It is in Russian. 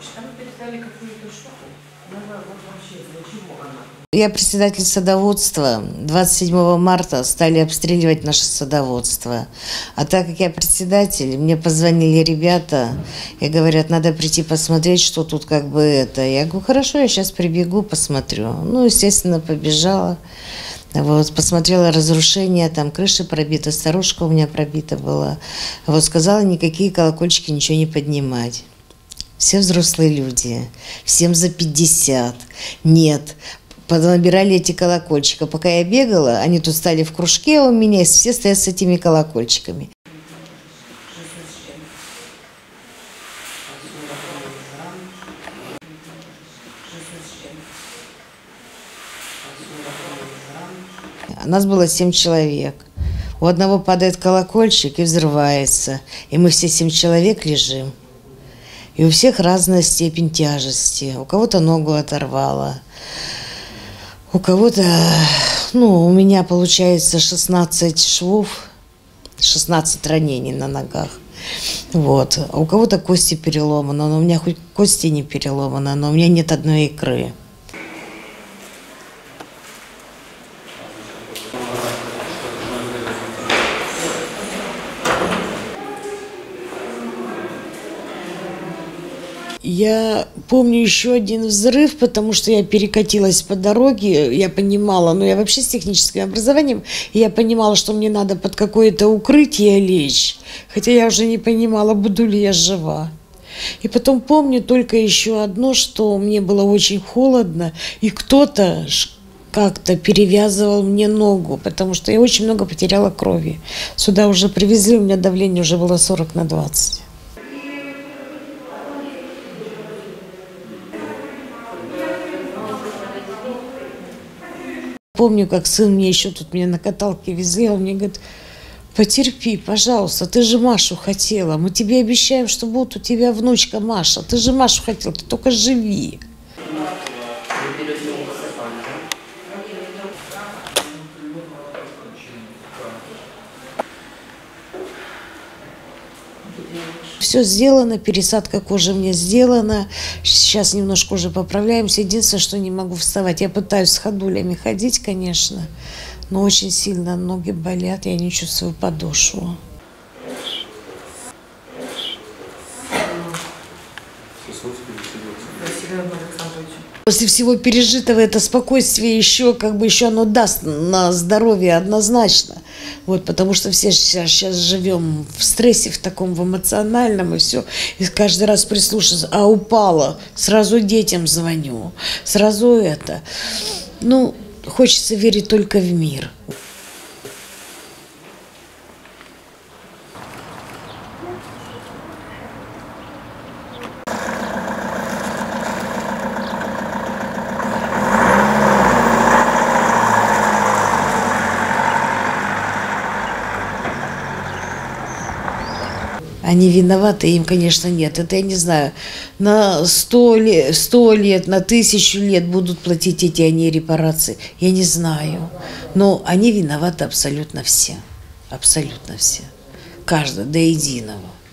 А вы передали какую-то штуку? Вот вообще, для чего она? Я председатель садоводства. 27 марта стали обстреливать наше садоводство. А так как я председатель, мне позвонили ребята и говорят, надо прийти посмотреть, что тут как бы это. Я говорю, хорошо, я сейчас прибегу, посмотрю. Ну, естественно, побежала. Вот, посмотрела разрушения, там крыша пробита, сторожка у меня пробита была. Вот, сказала, никакие колокольчики, ничего не поднимать. Все взрослые люди, всем за 50. Нет, понабирали эти колокольчики. Пока я бегала, они тут стали в кружке у меня, и все стоят с этими колокольчиками. Нас было 7 человек. У одного падает колокольчик и взрывается. И мы все 7 человек лежим. И у всех разная степень тяжести. У кого-то ногу оторвало. У кого-то, ну, у меня получается 16 швов, 16 ранений на ногах. Вот. А у кого-то кости переломаны. Но у меня хоть кости не переломаны, но у меня нет одной икры. Я помню еще один взрыв, потому что я перекатилась по дороге, я понимала, ну я вообще с техническим образованием, я понимала, что мне надо под какое-то укрытие лечь, хотя я уже не понимала, буду ли я жива. И потом помню только еще одно, что мне было очень холодно, и кто-то как-то перевязывал мне ногу, потому что я очень много потеряла крови. Сюда уже привезли, у меня давление уже было 40/20. Помню, как сын мне еще тут меня на каталке везли, он мне говорит, потерпи, пожалуйста, ты же Машу хотела, мы тебе обещаем, что будет у тебя внучка Маша, ты же Машу хотела, ты только живи. Все сделано, пересадка кожи мне сделана. Сейчас немножко уже поправляемся. Единственное, что не могу вставать. Я пытаюсь с ходулями ходить, конечно, но очень сильно ноги болят, я не чувствую подошву. После всего пережитого это спокойствие еще, как бы еще оно даст на здоровье однозначно. Вот, потому что все сейчас живем в стрессе, в таком в эмоциональном, и все. И каждый раз прислушиваться, а упала, сразу детям звоню, сразу это. Ну, хочется верить только в мир. Они виноваты, им, конечно, нет. Это я не знаю. На 100 лет, на 1000 лет будут платить эти они репарации. Я не знаю. Но они виноваты абсолютно все. Абсолютно все. Каждый, до единого.